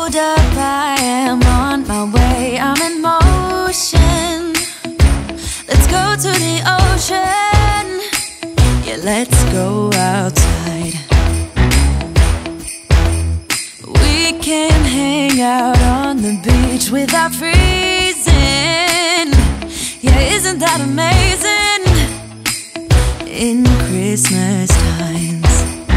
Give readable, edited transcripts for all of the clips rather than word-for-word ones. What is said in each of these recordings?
hold up, I am on my way, I'm in motion. Let's go to the ocean, yeah, let's go outside. We can hang out on the beach without freezing. Yeah, isn't that amazing? In Christmas times,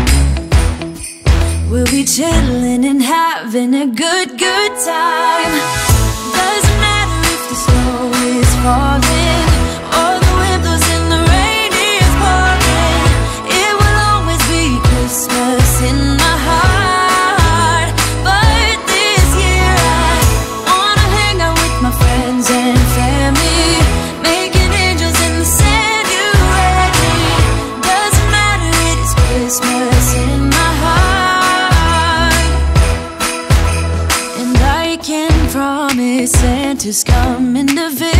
we'll be chilling and having a good time. Doesn't matter if the snow is falling or the wind blows and the rain is pouring. It will always be Christmas in my heart. But this year I wanna hang out with my friends and family, making angels in the sand, you ready? Doesn't matter, it is Christmas in my heart. And I can promise Santa's coming to visit.